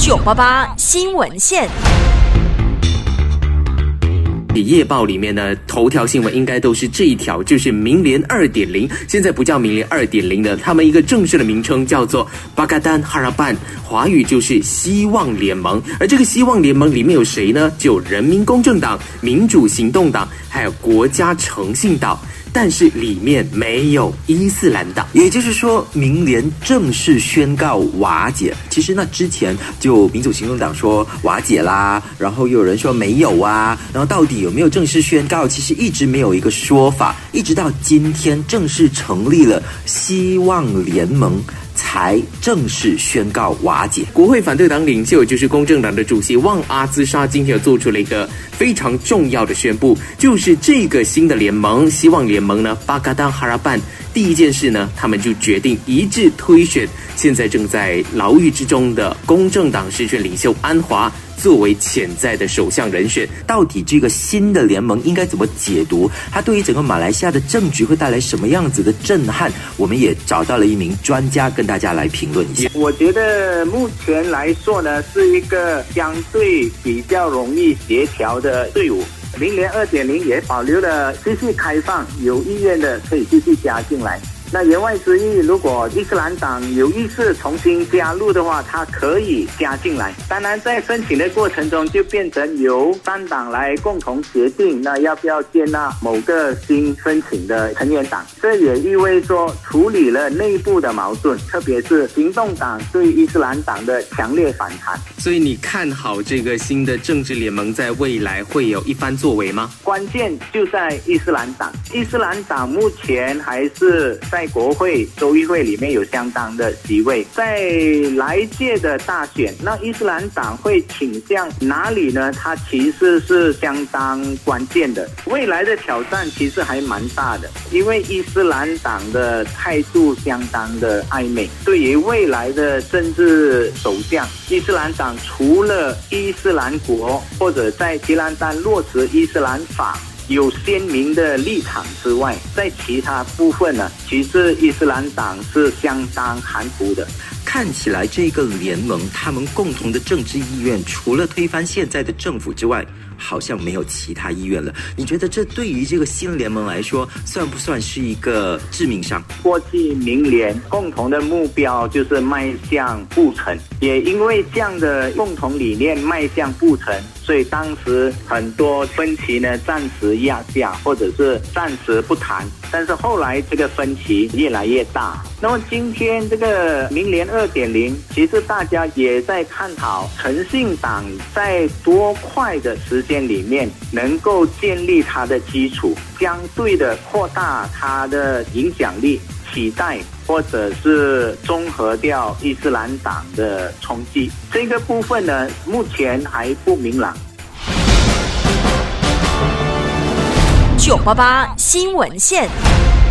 988新闻线。 夜报里面呢，头条新闻应该都是这一条，就是明联 2.0， 现在不叫明联 2.0 的，他们一个正式的名称叫做 Pakatan Harapan， 华语就是希望联盟。而这个希望联盟里面有谁呢？就有人民公正党、民主行动党，还有国家诚信党。但是里面没有伊斯兰党， 也就是说明联正式宣告瓦解。其实那之前就民主行动党说瓦解啦，然后又有人说没有啊，然后到底有没有正式宣告，其实一直没有一个说法，一直到今天正式成立了希望联盟才正式宣告瓦解。 国会反对党领袖就是公正党的主席旺阿兹莎今天又做出了一个非常重要的宣布，就是这个新的联盟希望联盟呢Pakatan Harapan，第一件事呢，他们就决定一致推选现在正在牢狱之中的公正党实权领袖安华作为潜在的首相人选。 到底这个新的联盟应该怎么解读？它对于整个马来西亚的政局会带来什么样子的震撼？我们也找到了一名专家跟大家来评论一下。 我觉得目前来说呢，是一个相对比较容易协调的队伍。明联 2.0 也保留了继续开放，有意愿的可以继续加进来。那言外之意，如果伊斯兰党有意识重新加入的话，它可以加进来。当然，在申请的过程中，就变成由3党来共同决定，那要不要接纳某个新申请的成员党。这也意味着处理了内部的矛盾，特别是行动党对伊斯兰党的强烈反弹。 所以你看好这个新的政治联盟在未来会有一番作为吗？ 关键就在伊斯兰党。伊斯兰党目前还是在国会、州议会里面有相当的席位，在来届的大选，那伊斯兰党会倾向哪里呢？它其实是相当关键的。未来的挑战其实还蛮大的，因为伊斯兰党的态度相当的暧昧。对于未来的政治走向，伊斯兰党除了伊斯兰国或者在吉兰丹落实伊斯兰法有鲜明的立场之外，在其他部分呢，其实伊斯兰党是相当含糊的。 看起来这个联盟他们共同的政治意愿，除了推翻现在的政府之外，好像没有其他意愿了。你觉得这对于这个新联盟来说，算不算是一个致命伤？ 国际民联共同的目标就是迈向不成，也因为这样的共同理念迈向不成，所以当时很多分歧呢暂时压下，或者是暂时不谈。但是后来这个分歧越来越大。那么今天这个明联 2.0， 其实大家也在探讨诚信党在多快的时间里面能够建立它的基础，相对的扩大它的影响力，期待或者是综合掉伊斯兰党的冲击。这个部分呢，目前还不明朗。 988新闻线。